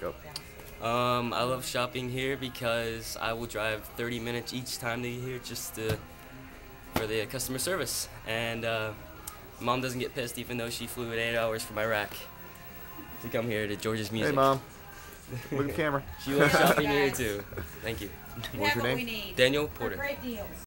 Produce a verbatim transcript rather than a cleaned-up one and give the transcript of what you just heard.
Go. Um, I love shopping here because I will drive thirty minutes each time to get here just to, for the customer service. And uh, Mom doesn't get pissed even though she flew in eight hours from Iraq to come here to George's Music. Hey, Mom. Look at the camera. She loves shopping here too. Thank you. What's your what name? we need. Daniel For Porter. great deals.